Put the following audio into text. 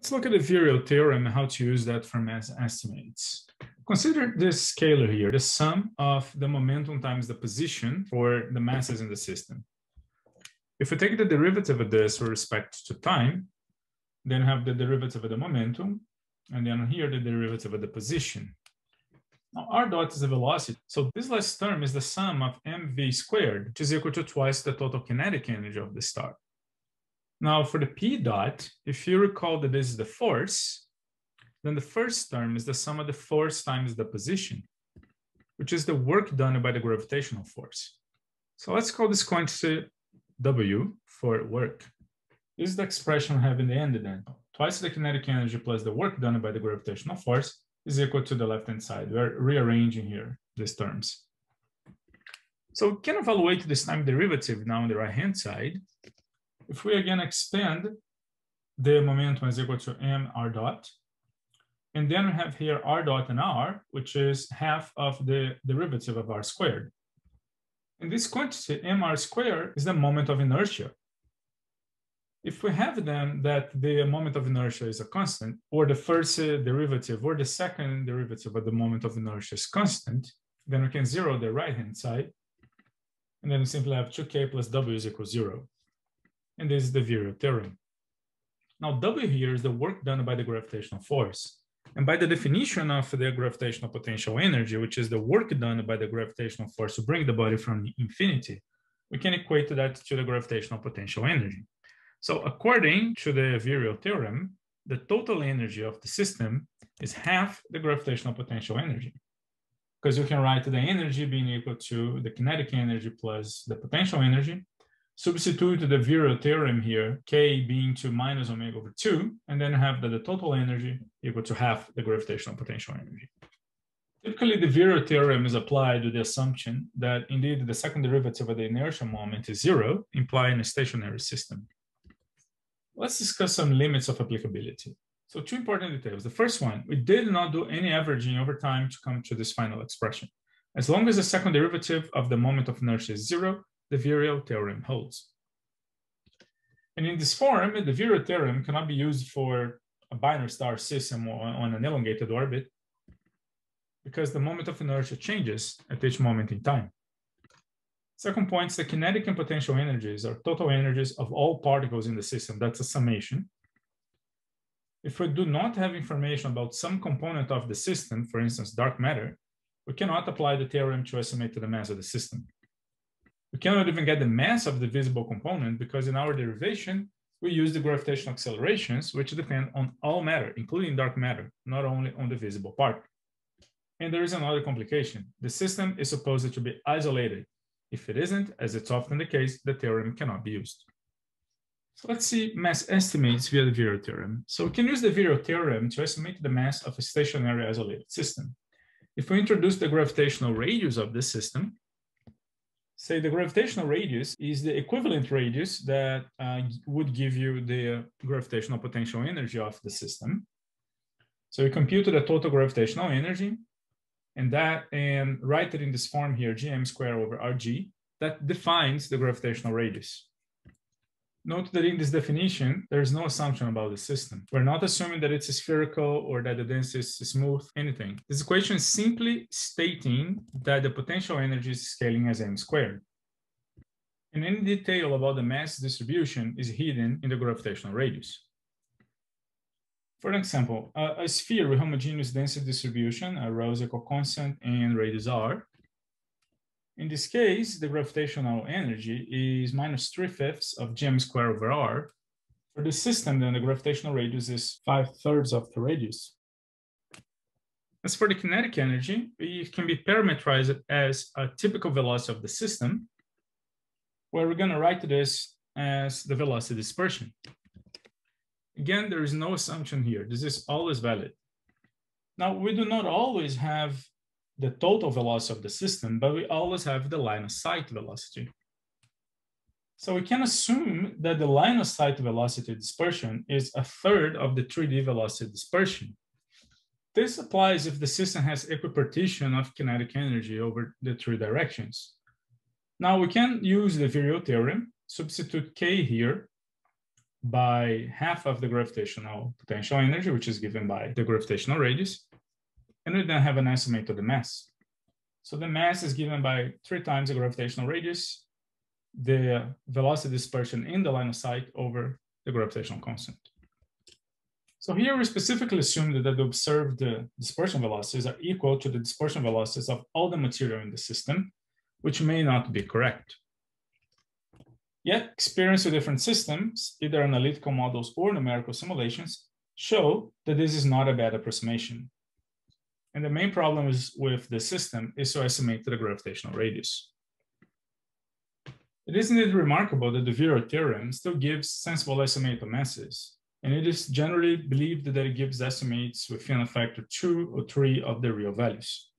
Let's look at the Virio theorem and how to use that for mass estimates. Consider this scalar here, the sum of the momentum times the position for the masses in the system. If we take the derivative of this with respect to time, then have the derivative of the momentum, and then here the derivative of the position. Now r dot is the velocity, so this last term is the sum of mv squared, which is equal to twice the total kinetic energy of the star. Now for the p dot, if you recall that this is the force, then the first term is the sum of the force times the position, which is the work done by the gravitational force. So let's call this quantity W for work. This is the expression we have in the end then. Twice the kinetic energy plus the work done by the gravitational force is equal to the left-hand side. We're rearranging here these terms. So we can evaluate this time derivative now on the right-hand side. If we again expand the momentum is equal to m r dot, and then we have here r dot and r, which is half of the derivative of r squared. And this quantity, mr squared, is the moment of inertia. If we have then that the moment of inertia is a constant, or the first derivative or the second derivative of the moment of inertia is constant, then we can zero the right-hand side, and then we simply have 2k plus w is equal to 0. And this is the Virio theorem. Now, W here is the work done by the gravitational force. And by the definition of the gravitational potential energy, which is the work done by the gravitational force to bring the body from infinity, we can equate that to the gravitational potential energy. So according to the Virio theorem, the total energy of the system is half the gravitational potential energy. Because you can write the energy being equal to the kinetic energy plus the potential energy. Substitute the Virio theorem here, K being to minus omega over 2, and then have the total energy equal to half the gravitational potential energy. Typically, the Virio theorem is applied with the assumption that indeed the second derivative of the inertial moment is 0, implying a stationary system. Let's discuss some limits of applicability. So 2 important details. The first one, we did not do any averaging over time to come to this final expression. As long as the second derivative of the moment of inertia is 0, the Virio theorem holds. And in this form, the Virio theorem cannot be used for a binary star system on an elongated orbit because the moment of inertia changes at each moment in time. Second point is the kinetic and potential energies are total energies of all particles in the system. That's a summation. If we do not have information about some component of the system, for instance, dark matter, we cannot apply the theorem to estimate the mass of the system. We cannot even get the mass of the visible component because in our derivation, we use the gravitational accelerations, which depend on all matter, including dark matter, not only on the visible part. And there is another complication. The system is supposed to be isolated. If it isn't, as it's often the case, the theorem cannot be used. So let's see mass estimates via the Virio theorem. So we can use the Virio theorem to estimate the mass of a stationary isolated system. If we introduce the gravitational radius of the system, say the gravitational radius is the equivalent radius that would give you the gravitational potential energy of the system. So we compute the total gravitational energy and write it in this form here, gm squared over rg, that defines the gravitational radius. Note that in this definition, there is no assumption about the system. We're not assuming that it's spherical or that the density is smooth, anything. This equation is simply stating that the potential energy is scaling as m squared. And any detail about the mass distribution is hidden in the gravitational radius. For example, a sphere with homogeneous density distribution, rho is equal constant and radius r. In this case, the gravitational energy is minus 3/5 of gm squared over r. For the system, then the gravitational radius is 5/3 of the radius. As for the kinetic energy, it can be parameterized as a typical velocity of the system, where we're going to write this as the velocity dispersion. Again, there is no assumption here. This is always valid. Now, we do not always have the total velocity of the system, but we always have the line of sight velocity. So we can assume that the line of sight velocity dispersion is 1/3 of the 3D velocity dispersion. This applies if the system has equipartition of kinetic energy over the 3 directions. Now we can use the Virio theorem, substitute K here, by half of the gravitational potential energy, which is given by the gravitational radius. And we then have an estimate of the mass. So the mass is given by 3 times the gravitational radius, the velocity dispersion in the line of sight over the gravitational constant. So here we specifically assume that the observed dispersion velocities are equal to the dispersion velocities of all the material in the system, which may not be correct. Yet, experience with different systems, either analytical models or numerical simulations, show that this is not a bad approximation. And the main problem with the system is to estimate the gravitational radius. It is indeed remarkable that the Viro theorem still gives sensible estimate of masses, and it is generally believed that it gives estimates within a factor 2 or 3 of the real values.